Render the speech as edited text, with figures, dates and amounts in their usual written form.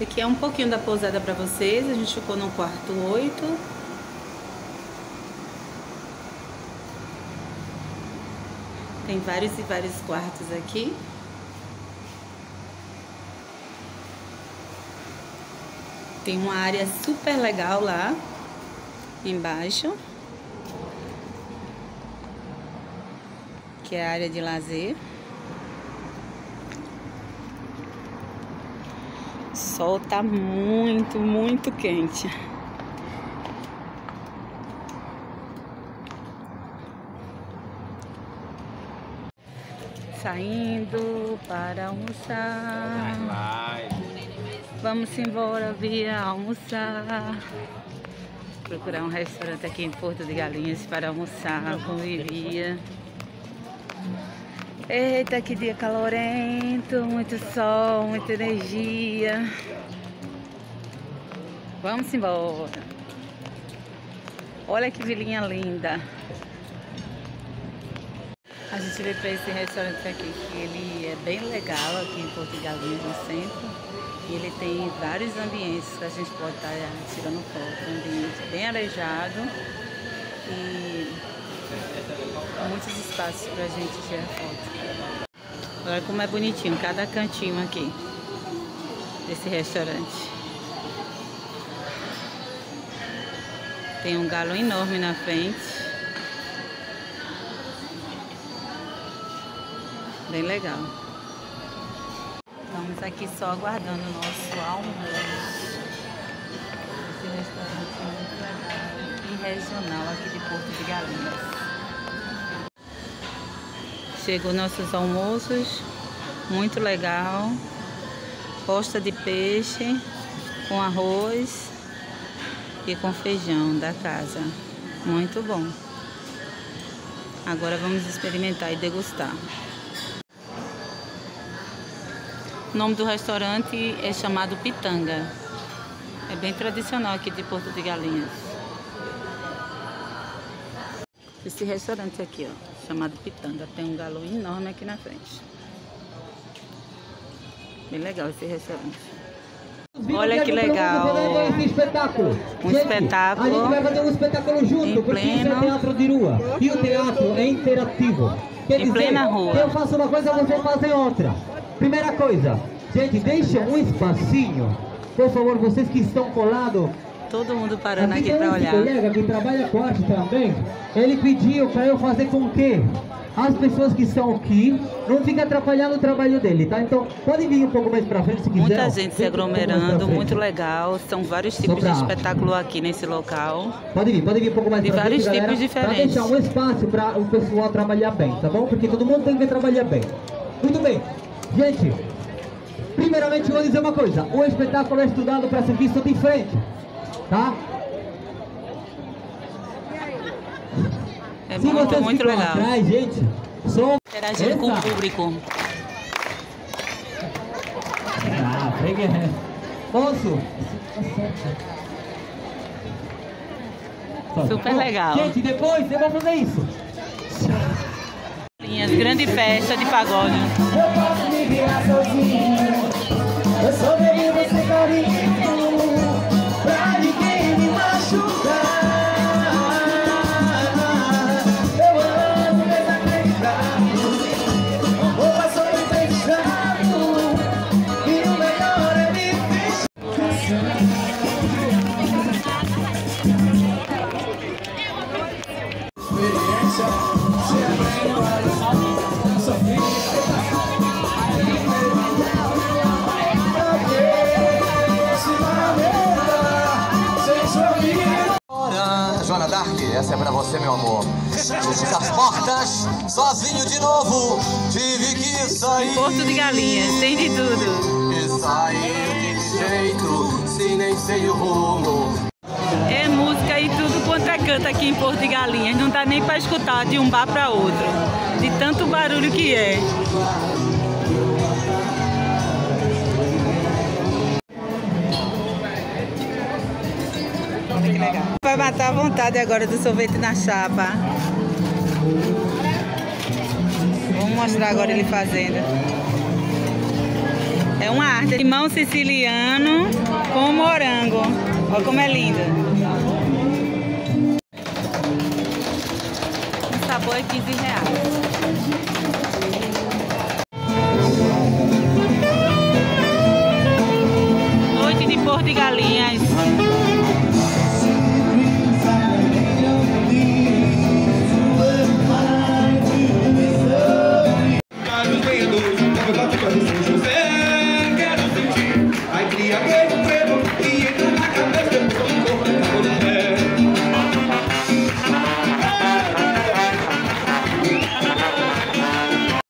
aqui é um pouquinho da pousada para vocês. A gente ficou no quarto 8. Tem vários e vários quartos aqui. Tem uma área super legal lá embaixo, que é a área de lazer. O sol tá muito, muito quente. Saindo para almoçar. Vamos embora, Bia, almoçar. Procurar um restaurante aqui em Porto de Galinhas para almoçar com Bia. Eita, que dia calorento, muito sol, muita energia. Vamos embora. Olha que vilinha linda. A gente veio para esse restaurante aqui, que ele é bem legal aqui em Porto de Galinhas, no centro. E ele tem vários ambientes que a gente pode estar tirando foto. Um ambiente bem arejado e muitos espaços para a gente tirar foto. Olha como é bonitinho cada cantinho aqui desse restaurante. Tem um galo enorme na frente. Bem legal. Estamos aqui só aguardando o nosso almoço. Esse restaurante é muito legal e regional aqui de Porto de Galinhas. Chegou nossos almoços, muito legal. Posta de peixe com arroz e com feijão da casa. Muito bom. Agora vamos experimentar e degustar. O nome do restaurante é chamado Pitanga. É bem tradicional aqui de Porto de Galinhas. Esse restaurante aqui, ó, chamado Pitanga, tem um galo enorme aqui na frente. Bem legal esse restaurante. Olha que legal. Um espetáculo. A gente vai fazer um espetáculo junto, porque isso é teatro de rua. E o teatro é interativo. Quer dizer, em plena rua. Eu faço uma coisa, você faz outra. Primeira coisa, gente, deixa um espacinho. Por favor, vocês que estão colados. Todo mundo parando aqui para olhar. Esse colega que trabalha com arte também, ele pediu para eu fazer com que as pessoas que estão aqui não fiquem atrapalhando o trabalho dele, tá? Então, pode vir um pouco mais para frente se quiser. Muita gente se aglomerando, muito legal. São vários tipos de espetáculo aqui nesse local. Pode vir um pouco mais de vários frente, tipos diferentes. Para deixar um espaço para o pessoal trabalhar bem, tá bom? Porque todo mundo tem que trabalhar bem. Muito bem. Gente, primeiramente eu vou dizer uma coisa. O espetáculo é estudado para ser visto de frente, tá? É muito legal. Atrás, gente, interagindo com o público. Posso? Super legal. Gente, depois eu vou fazer isso. Grande festa de pagode. Eu posso me virar sozinho. Eu sou meio desse carinho pra ninguém me machucar. Eu amo desacreditado. Não vou passar fechado. E o melhor é me fechar. Experiência. Joana Dark, essa é pra você, meu amor. Fechei as portas, sozinho de novo. Tive que sair. Porto de Galinhas, tem de tudo. E sair de jeito, se nem sei o rumo. É música e tudo quanto é canto aqui em Porto de Galinhas. Não dá nem pra escutar de um bar pra outro. De tanto barulho que é. Olha que legal. Vai matar a vontade agora do sorvete na chapa. Vamos mostrar agora ele fazendo. É uma arte. Limão siciliano com morango. Olha como é linda. O sabor é R$15. Noite de Porto de Galinhas. Ai, cria